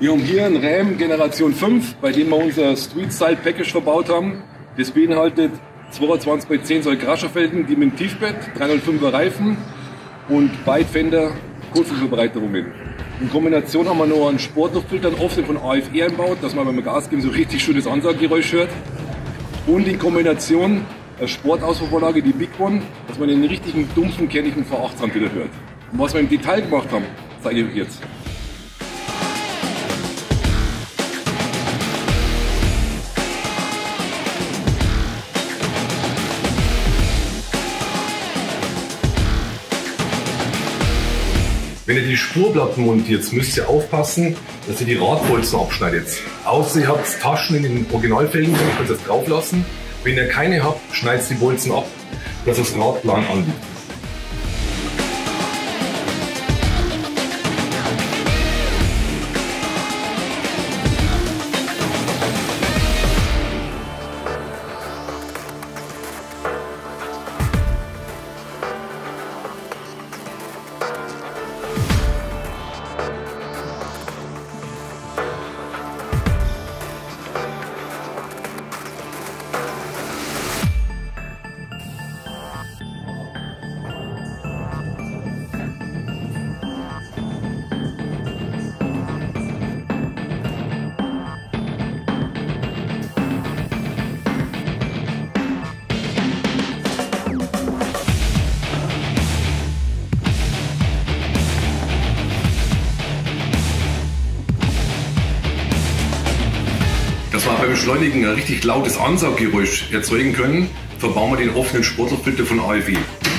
Wir haben hier einen Ram Generation 5, bei dem wir unser Street Style Package verbaut haben. Das beinhaltet 22 bei 10 Zoll Crusherfelgen, die mit dem Tiefbett, 305er Reifen und Beidfender Kurzfilterbreiterungen. In Kombination haben wir noch einen Sportluftfilter, einen Offset von AFR einbaut, dass man beim Gas geben so richtig schönes Ansagegeräusch hört. Und in Kombination eine Sportauspuffvorlage, die Big One, dass man den richtigen dumpfen, kernigen V8 wieder hört. Und was wir im Detail gemacht haben, zeige ich euch jetzt. Wenn ihr die Spurplatten montiert, müsst ihr aufpassen, dass ihr die Radbolzen abschneidet. Außer ihr habt Taschen in den Originalfelgen, dann könnt ihr das drauf lassen. Wenn ihr keine habt, schneidet die Bolzen ab, dass das Rad plan anliegt. Dass wir beim Beschleunigen ein richtig lautes Ansauggeräusch erzeugen können, verbauen wir den offenen Sportluftfilter von AFE.